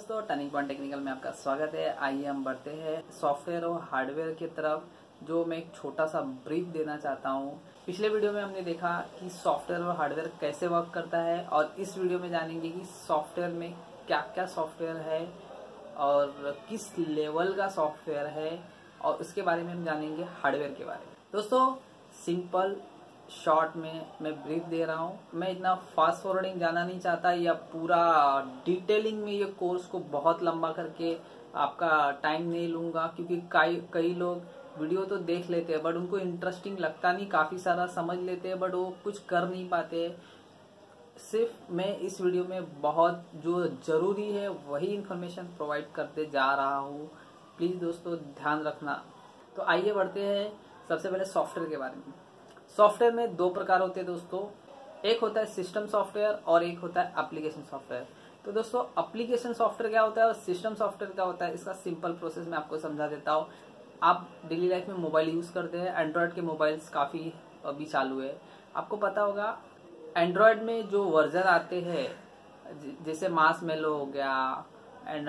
दोस्तों, turning point technical में आपका स्वागत है। आइए हम बढ़ते हैं सॉफ्टवेयर और हार्डवेयर की तरफ, जो मैं एक छोटा सा ब्रीफ देना चाहता हूं। पिछले वीडियो में हमने देखा कि सॉफ्टवेयर और हार्डवेयर कैसे वर्क करता है, और इस वीडियो में जानेंगे कि सॉफ्टवेयर में क्या क्या सॉफ्टवेयर है और किस लेवल का सॉफ्टवेयर है, और उसके बारे में हम जानेंगे हार्डवेयर के बारे में। दोस्तों, सिंपल शॉर्ट में मैं ब्रीफ दे रहा हूँ। मैं इतना फास्ट फॉरवर्डिंग जाना नहीं चाहता या पूरा डिटेलिंग में ये कोर्स को बहुत लंबा करके आपका टाइम नहीं लूंगा, क्योंकि कई लोग वीडियो तो देख लेते हैं बट उनको इंटरेस्टिंग लगता नहीं, काफी सारा समझ लेते हैं बट वो कुछ कर नहीं पाते। सिर्फ मैं इस वीडियो में बहुत जो जरूरी है वही इंफॉर्मेशन प्रोवाइड करते जा रहा हूँ। प्लीज दोस्तों ध्यान रखना। तो आइए बढ़ते हैं सबसे पहले सॉफ्टवेयर के बारे में। सॉफ्टवेयर में दो प्रकार होते हैं दोस्तों, एक होता है सिस्टम सॉफ्टवेयर और एक होता है एप्लीकेशन सॉफ्टवेयर। तो दोस्तों, एप्लीकेशन सॉफ्टवेयर क्या होता है और सिस्टम सॉफ्टवेयर क्या होता है, इसका सिंपल प्रोसेस मैं आपको समझा देता हूँ। आप डेली लाइफ में मोबाइल यूज करते हैं, एंड्रॉयड के मोबाइल्स काफी अभी चालू है। आपको पता होगा एंड्रॉयड में जो वर्जन आते हैं, जैसे मार्शमैलो हो गया एंड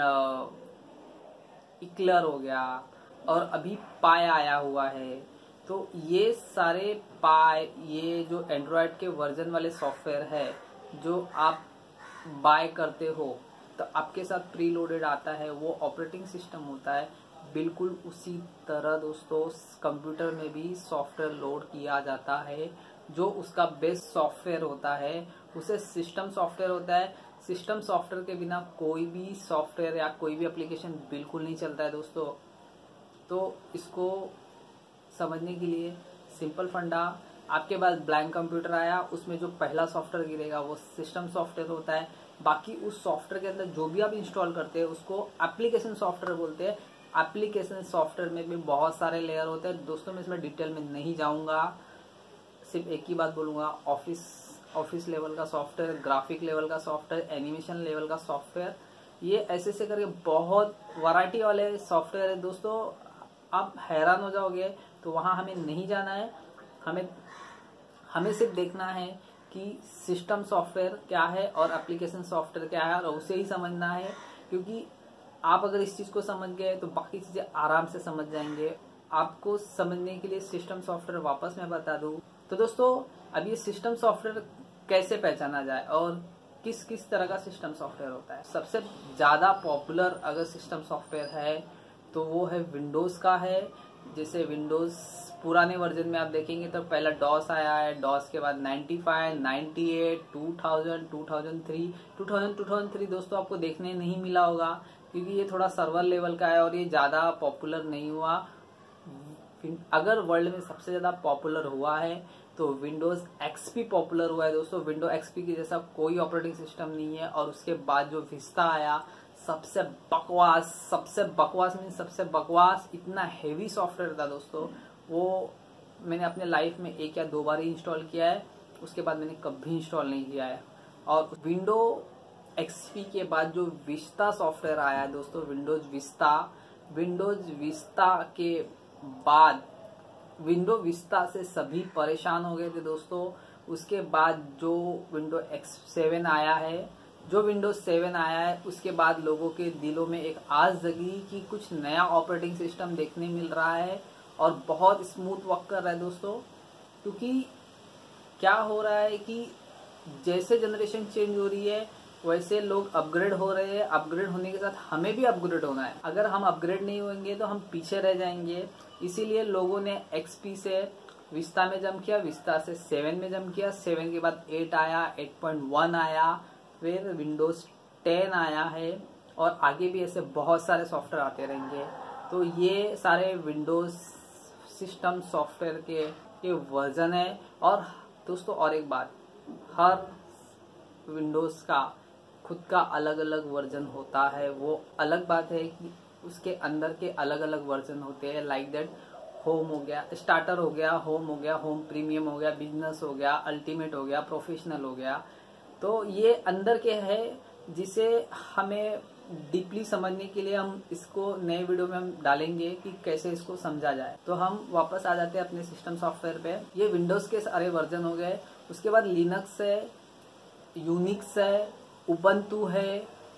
इक्लर हो गया, और अभी पाई आया हुआ है। तो ये सारे ये जो एंड्रॉयड के वर्जन वाले सॉफ्टवेयर है जो आप बाय करते हो, तो आपके साथ प्री लोडेड आता है, वो ऑपरेटिंग सिस्टम होता है। बिल्कुल उसी तरह दोस्तों कंप्यूटर में भी सॉफ्टवेयर लोड किया जाता है। जो उसका बेस्ट सॉफ्टवेयर होता है उसे सिस्टम सॉफ्टवेयर होता है। सिस्टम सॉफ्टवेयर के बिना कोई भी सॉफ्टवेयर या कोई भी एप्लीकेशन बिल्कुल नहीं चलता है दोस्तों। तो इसको समझने के लिए सिंपल फंडा, आपके पास ब्लैंक कंप्यूटर आया, उसमें जो पहला सॉफ्टवेयर गिरेगा वो सिस्टम सॉफ्टवेयर होता है। बाकी उस सॉफ्टवेयर के अंदर जो भी आप इंस्टॉल करते हैं उसको एप्लीकेशन सॉफ्टवेयर बोलते हैं। एप्लीकेशन सॉफ्टवेयर में भी बहुत सारे लेयर होते हैं दोस्तों, मैं इसमें डिटेल में नहीं जाऊंगा। सिर्फ एक ही बात बोलूंगा, ऑफिस लेवल का सॉफ्टवेयर, ग्राफिक लेवल का सॉफ्टवेयर, एनिमेशन लेवल का सॉफ्टवेयर, ये ऐसे करके बहुत वैरायटी वाले सॉफ्टवेयर है दोस्तों। आप हैरान हो जाओगे। तो वहां हमें नहीं जाना है, हमें सिर्फ देखना है कि सिस्टम सॉफ्टवेयर क्या है और एप्लीकेशन सॉफ्टवेयर क्या है, और उसे ही समझना है। क्योंकि आप अगर इस चीज को समझ गए तो बाकी चीजें आराम से समझ जाएंगे। आपको समझने के लिए सिस्टम सॉफ्टवेयर वापस मैं बता दूं। तो दोस्तों, अब ये सिस्टम सॉफ्टवेयर कैसे पहचाना जाए और किस किस तरह का सिस्टम सॉफ्टवेयर होता है। सबसे ज्यादा पॉपुलर अगर सिस्टम सॉफ्टवेयर है तो वो है विंडोज का है। जैसे विंडोज पुराने वर्जन में आप देखेंगे तो पहला डॉस आया है, डॉस के बाद 95, 98, 2000, 2003, 2003 दोस्तों आपको देखने नहीं मिला होगा, क्योंकि ये थोड़ा सर्वर लेवल का है और ये ज्यादा पॉपुलर नहीं हुआ। अगर वर्ल्ड में सबसे ज्यादा पॉपुलर हुआ है तो विंडोज एक्सपी पॉपुलर हुआ है दोस्तों। विंडोज एक्सपी की जैसा कोई ऑपरेटिंग सिस्टम नहीं है। और उसके बाद जो विस्ता आया, सबसे बकवास इतना हेवी सॉफ्टवेयर था दोस्तों। वो मैंने अपने लाइफ में एक या दो बार ही इंस्टॉल किया है, उसके बाद मैंने कभी इंस्टॉल नहीं किया है। और विंडो एक्सपी के बाद जो विस्ता सॉफ्टवेयर आया है दोस्तों, विंडोज विस्ता के बाद विंडो विस्ता से सभी परेशान हो गए थे दोस्तों। उसके बाद जो विंडो X7 आया है, उसके बाद लोगों के दिलों में एक आस जगी कि कुछ नया ऑपरेटिंग सिस्टम देखने मिल रहा है और बहुत स्मूथ वर्क कर रहा है दोस्तों। क्योंकि क्या हो रहा है कि जैसे जनरेशन चेंज हो रही है वैसे लोग अपग्रेड हो रहे हैं। अपग्रेड होने के साथ हमें भी अपग्रेड होना है। अगर हम अपग्रेड नहीं होंगे तो हम पीछे रह जाएंगे। इसीलिए लोगों ने एक्सपी से विस्ता में जंप किया, विस्ता से 7 में जंप किया, 7 के बाद 8 आया, 8.1 आया, फिर विंडोज 10 आया है, और आगे भी ऐसे बहुत सारे सॉफ्टवेयर आते रहेंगे। तो ये सारे विंडोज सिस्टम सॉफ्टवेयर के वर्जन है। और दोस्तों और एक बात, हर विंडोज का खुद का अलग अलग वर्जन होता है। वो अलग बात है कि उसके अंदर के अलग अलग वर्जन होते हैं। लाइक दैट होम हो गया, स्टार्टर हो गया, होम प्रीमियम हो गया, बिजनेस हो गया, अल्टीमेट हो गया, प्रोफेशनल हो गया। तो ये अंदर के है जिसे हमें डीपली समझने के लिए हम इसको नए वीडियो में हम डालेंगे कि कैसे इसको समझा जाए। तो हम वापस आ जाते हैं अपने सिस्टम सॉफ्टवेयर पे। ये विंडोज के सारे वर्जन हो गए। उसके बाद लिनक्स है, यूनिक्स है, उबंटू है,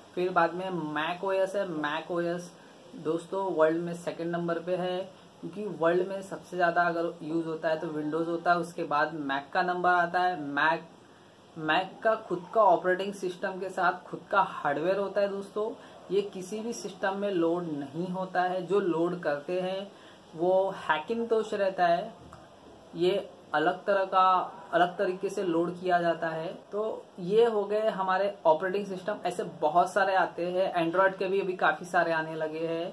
फिर बाद में मैक ओएस है। मैक ओएस दोस्तों वर्ल्ड में सेकंड नंबर पे है, क्योंकि वर्ल्ड में सबसे ज्यादा अगर यूज होता है तो विंडोज होता है, उसके बाद मैक का नंबर आता है। मैक का खुद का ऑपरेटिंग सिस्टम के साथ खुद का हार्डवेयर होता है दोस्तों। ये किसी भी सिस्टम में लोड नहीं होता है, जो लोड करते हैं वो हैकिंटोश रहता है, ये अलग तरीके से लोड किया जाता है। तो ये हो गए हमारे ऑपरेटिंग सिस्टम। ऐसे बहुत सारे आते हैं, एंड्रॉयड के भी अभी काफी सारे आने लगे हैं,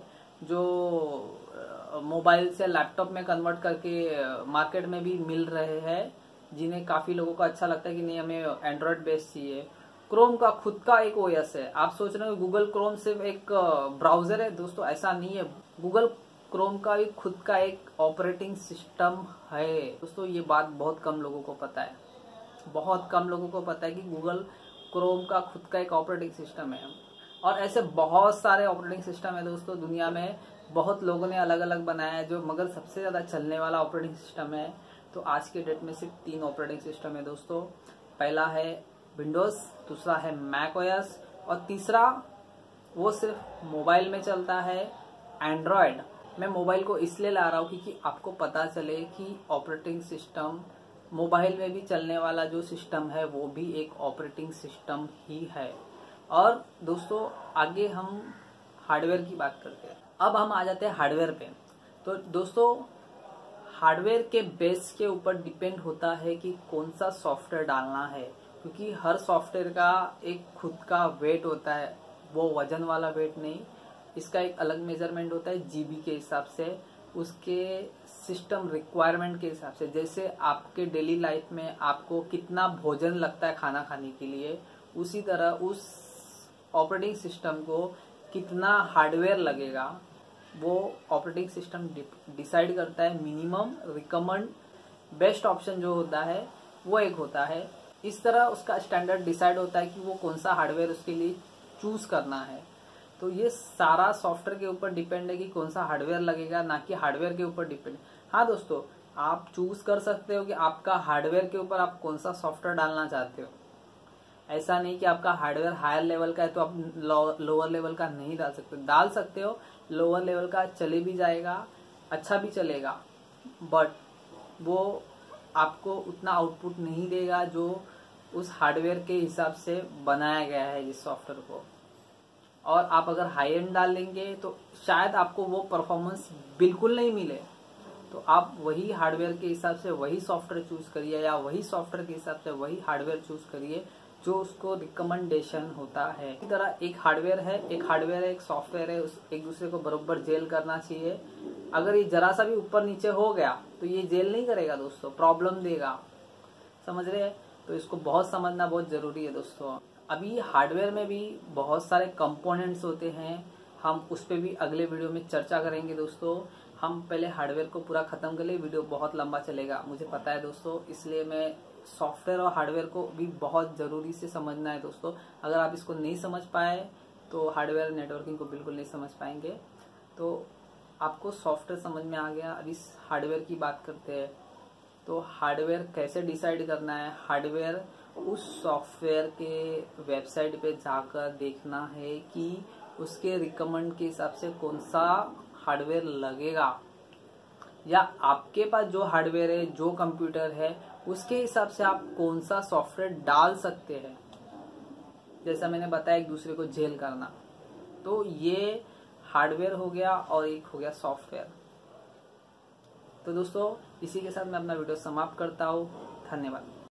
जो मोबाइल से लैपटॉप में कन्वर्ट करके मार्केट में भी मिल रहे हैं, जिन्हें काफी लोगों को अच्छा लगता है कि नहीं हमें एंड्रॉयड बेस्ड चाहिए। क्रोम का खुद का एक ओएस है। आप सोच रहे हो गूगल क्रोम सिर्फ एक ब्राउजर है, दोस्तों ऐसा नहीं है। गूगल क्रोम का भी खुद का एक ऑपरेटिंग सिस्टम है दोस्तों। ये बात बहुत कम लोगों को पता है, बहुत कम लोगों को पता है कि गूगल क्रोम का खुद का एक ऑपरेटिंग सिस्टम है। और ऐसे बहुत सारे ऑपरेटिंग सिस्टम है दोस्तों दुनिया में, बहुत लोगों ने अलग अलग बनाया है जो, मगर सबसे ज्यादा चलने वाला ऑपरेटिंग सिस्टम है तो आज के डेट में सिर्फ 3 ऑपरेटिंग सिस्टम है दोस्तों। पहला है विंडोज, दूसरा है मैक ओएस, और तीसरा वो सिर्फ मोबाइल में चलता है, एंड्रॉयड। मैं मोबाइल को इसलिए ला रहा हूँ क्योंकि आपको पता चले कि ऑपरेटिंग सिस्टम मोबाइल में भी चलने वाला जो सिस्टम है वो भी एक ऑपरेटिंग सिस्टम ही है। और दोस्तों आगे हम हार्डवेयर की बात करते हैं। अब हम आ जाते हैं हार्डवेयर पे। तो दोस्तों हार्डवेयर के बेस के ऊपर डिपेंड होता है कि कौन सा सॉफ्टवेयर डालना है, क्योंकि हर सॉफ्टवेयर का एक खुद का वेट होता है, वो वजन वाला वेट नहीं, इसका एक अलग मेजरमेंट होता है जीबी के हिसाब से, उसके सिस्टम रिक्वायरमेंट के हिसाब से। जैसे आपके डेली लाइफ में आपको कितना भोजन लगता है खाना खाने के लिए, उसी तरह उस ऑपरेटिंग सिस्टम को कितना हार्डवेयर लगेगा वो ऑपरेटिंग सिस्टम डिसाइड करता है। मिनिमम, रिकमेंड, बेस्ट ऑप्शन जो होता है वो एक होता है। इस तरह उसका स्टैंडर्ड डिसाइड होता है कि वो कौन सा हार्डवेयर उसके लिए चूज करना है। तो ये सारा सॉफ्टवेयर के ऊपर डिपेंड है कि कौन सा हार्डवेयर लगेगा, ना कि हार्डवेयर के ऊपर डिपेंड। हाँ दोस्तों, आप चूज कर सकते हो कि आपका हार्डवेयर के ऊपर आप कौन सा सॉफ्टवेयर डालना चाहते हो। ऐसा नहीं कि आपका हार्डवेयर हायर लेवल का है तो आप लोअर लेवल का नहीं डाल सकते हो। लोअर लेवल का चले भी जाएगा, अच्छा भी चलेगा, बट वो आपको उतना आउटपुट नहीं देगा जो उस हार्डवेयर के हिसाब से बनाया गया है जिस सॉफ्टवेयर को। और आप अगर हाई एंड डाल लेंगे तो शायद आपको वो परफॉर्मेंस बिल्कुल नहीं मिले। तो आप वही हार्डवेयर के हिसाब से वही सॉफ्टवेयर चूज करिए, या वही सॉफ्टवेयर के हिसाब से वही हार्डवेयर चूज करिए जो उसको रिकमेंडेशन होता है। इसी तरह एक हार्डवेयर है, एक सॉफ्टवेयर है, एक दूसरे को बरोबर जेल करना चाहिए। अगर ये जरा सा भी ऊपर नीचे हो गया तो ये जेल नहीं करेगा दोस्तों, प्रॉब्लम देगा। समझ रहे हैं? तो इसको बहुत समझना बहुत जरूरी है दोस्तों। अभी हार्डवेयर में भी बहुत सारे कंपोनेंट्स होते हैं, हम उस पर भी अगले वीडियो में चर्चा करेंगे दोस्तों। हम पहले हार्डवेयर को पूरा खत्म कर ले, वीडियो बहुत लंबा चलेगा मुझे पता है दोस्तों, इसलिए मैं सॉफ्टवेयर और हार्डवेयर को भी बहुत जरूरी से समझना है दोस्तों। अगर आप इसको नहीं समझ पाए तो हार्डवेयर नेटवर्किंग को बिल्कुल नहीं समझ पाएंगे। तो आपको सॉफ्टवेयर समझ में आ गया, अब इस हार्डवेयर की बात करते हैं। तो हार्डवेयर कैसे डिसाइड करना है, हार्डवेयर उस सॉफ्टवेयर के वेबसाइट पे जाकर देखना है कि उसके रिकमेंड के हिसाब से कौन सा हार्डवेयर लगेगा, या आपके पास जो हार्डवेयर है, जो कंप्यूटर है, उसके हिसाब से आप कौन सा सॉफ्टवेयर डाल सकते हैं। जैसा मैंने बताया एक दूसरे को जेल करना, तो ये हार्डवेयर हो गया और एक हो गया सॉफ्टवेयर। तो दोस्तों इसी के साथ मैं अपना वीडियो समाप्त करता हूँ। धन्यवाद।